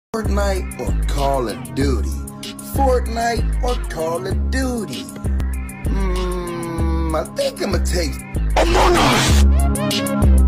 Fortnite or Call of Duty? Fortnite or Call of Duty? I think I'ma take Among Us!